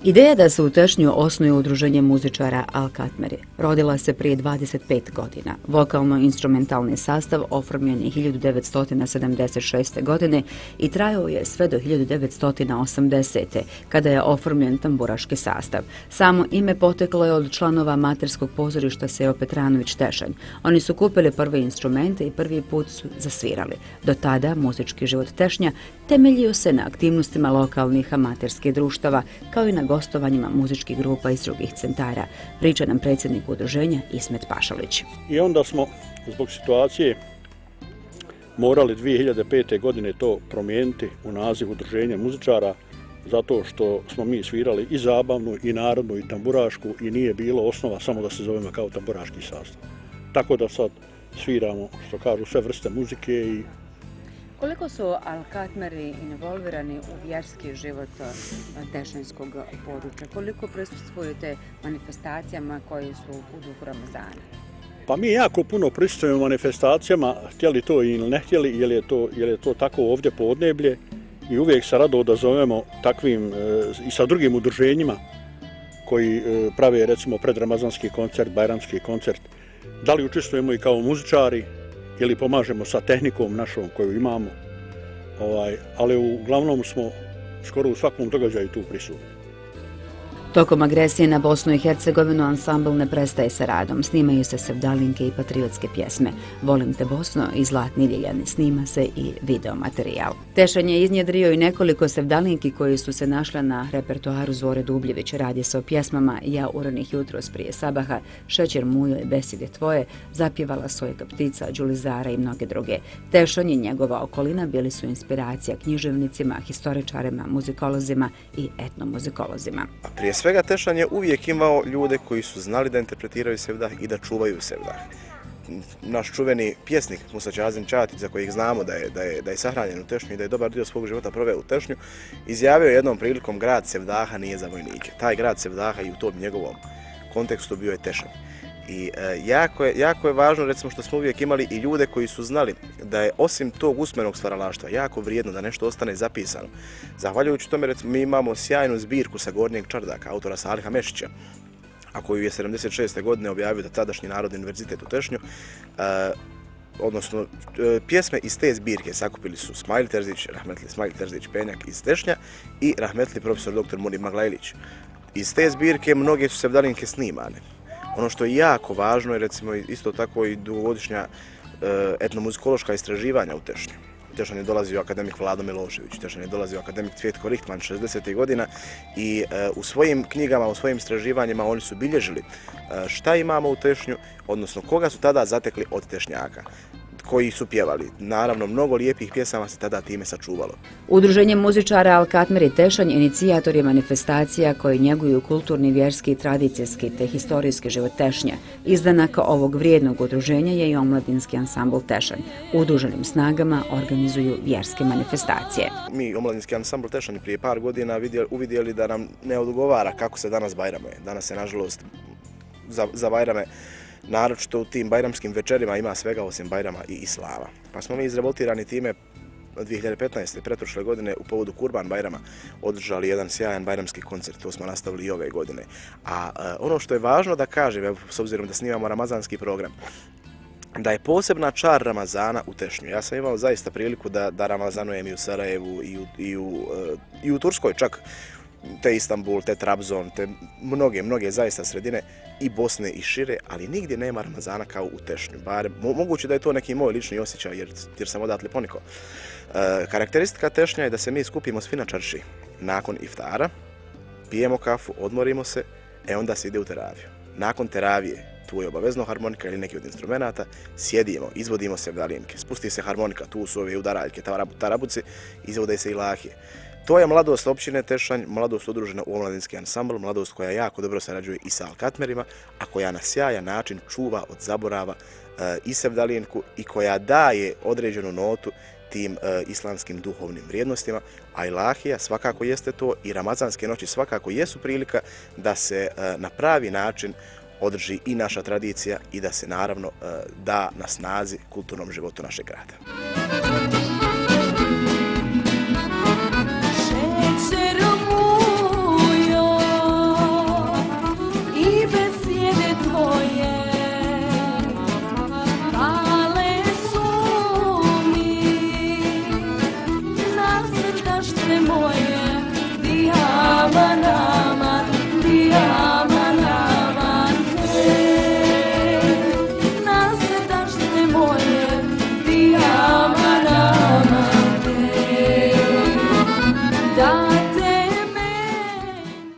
Ideja da se u Tešnju osnuje udruženje muzičara Al-Katmeri rodila se prije 25 godina. Vokalno-instrumentalni sastav oformljen je 1976. godine i trajao je sve do 1980. kada je oformljen tamburaški sastav. Samo ime poteklo je od članova amaterskog pozorišta Seo Petranović Tešanj. Oni su kupili prve instrumente i prvi put su zasvirali. Do tada muzički život Tešnja temeljio se na aktivnostima lokalnih amaterskih društava, kao i na gostovanjima muzičkih grupa iz drugih centara, priča nam predsjednik udruženja Ismet Pašalić. I onda smo zbog situacije morali 2005. godine to promijeniti u naziv udruženja muzičara, zato što smo mi svirali i zabavnu, i narodnu, i tamburašku i nije bilo osnova samo da se zovemo kao tamburaški sastav. Tako da sad sviramo, što kažu, sve vrste muzike i koliko su Al-Katmeri involvirani u vjerski život tešanjskog područja? Koliko prisustvujete manifestacijama koje su u duhu Ramazana? Pa mi jako puno prisustvujemo manifestacijama, htjeli to ili ne htjeli, jer je to tako ovdje podneblje i uvijek se rado odazovemo takvim i sa drugim udruženjima koji prave recimo predramazanski koncert, bajramski koncert. Da li učestvujemo i kao muzičari ili pomažemo sa tehnikom našom koju imamo, ali uglavnom smo skoro u svakom događaju tu prisutni. Tokom agresije na Bosnu i Hercegovinu ansambl ne prestaje sa radom. Snimaju se sevdalinke i patriotske pjesme. Volim te Bosno i Zlatni ljeljani. Snima se i videomaterijal. Tešanj je iznjedrio i nekoliko sevdalinki koji su se našle na repertoaru Zore Dubljević. Radi se o pjesmama Ja uranih jutros prije sabaha, Šećer mujo i beside tvoje, Zapjevala sojka ptica, Đulizara i mnoge druge. Tešanj i njegova okolina bili su inspiracija književnicima, historičarima, muzikolozima i etnomuzikolozima. Prije svega Tešanj je uvijek imao ljude koji su znali da interpretiraju sevdah i da čuvaju sevdah. Naš čuveni pjesnik Musa Čazim Čatić, za kojeg znamo da je sahranjen u Tešnju i da je dobar dio svog života proveo u Tešnju, izjavio jednom prilikom grad sevdaha nije za vojnike. Taj grad sevdaha i u tom njegovom kontekstu bio je Tešanj. I jako je važno, recimo, što smo uvijek imali i ljude koji su znali da je osim tog usmenog stvaralaštva jako vrijedno da nešto ostane zapisano. Zahvaljujući tome, recimo, mi imamo sjajnu zbirku sa Gornjeg Čardaka, autora Saliha Mešića, a koju je 76. godine objavio tadašnji Narodni univerzitet u Tešnju. Odnosno, pjesme iz te zbirke sakupili su Smajl Terzić, rahmetli Smajl Terzić Penjak iz Tešnja i rahmetli profesor dr. Munir Maglajlić. Iz te zbirke mnoge su sevdalinke snimane. Ono što je jako važno je, recimo, isto tako i dugogodišnja etnomuzikološka istraživanja u Tešnju. U Tešanj je dolazio akademik Vlado Milošević, u Tešanj je dolazio akademik Cvjetko Richtman 60. godina i u svojim knjigama, u svojim istraživanjima oni su bilježili šta imamo u Tešnju, odnosno koga su tada zatekli od Tešnjaka, koji su pjevali. Naravno, mnogo lijepih pjesama se tada time sačuvalo. Udruženje muzičara Al-Katmeri Tešanj inicijator je manifestacija koji njeguju kulturni, vjerski, tradicijski te historijski život Tešnja. Izdanak ovog vrijednog udruženja je i omladinski ansambl Tešanj. Udruženim snagama organizuju vjerske manifestacije. Mi, omladinski ansambl Tešanj, prije par godina uvidjeli da nam ne odgovara kako se danas bajramuje. Danas se, nažalost, za bajrame, naročito u tim bajramskim večerima, ima svega osim bajrama i islama. Pa smo mi izrevoltirani time 2015. pretprošle godine u povodu Kurban bajrama održali jedan sjajan bajramski koncert, to smo nastavili i ove godine. A ono što je važno da kažem, s obzirom da snimamo ramazanski program, da je posebna čar Ramazana u Tešnju. Ja sam imao zaista priliku da ramazanujem i u Sarajevu i u Turskoj čak, te Istanbul, te Trabzon, te mnoge zaista sredine i Bosne i šire, ali nigdje nema Ramazana kao u Tešnju. Moguće da je to neki moj lični osjećaj jer sam odatle ponikao. Karakteristika Tešnja je da se mi skupimo svi na čarši nakon iftara, pijemo kafu, odmorimo se, onda se ide u teraviju. Nakon teravije, tu je obavezno harmonika ili neki od instrumenata, sjedimo, izvodimo sevdalinke, spusti se harmonika, tu su ove udaraljke, tarabuci, izvode se ilahije. To je mladost općine Tešanj, mladost udružena u omladinski ansambl, mladost koja jako dobro sarađuje i sa Al-Katmerima, a koja na sjajan način čuva od zaborava i sevdalinku i koja daje određenu notu tim islamskim duhovnim vrijednostima, a ilahija svakako jeste to i ramazanske noći svakako jesu prilika da se na pravi način održi i naša tradicija i da se naravno da na snazi kulturnom životu našeg grada.